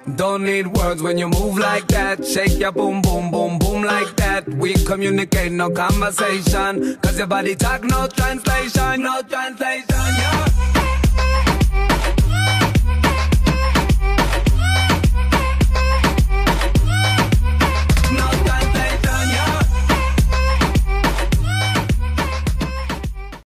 Don't need words when you move like that. Shake your boom, boom, boom, boom like that. We communicate, no conversation. Cause your body talk, no translation. No translation, yeah.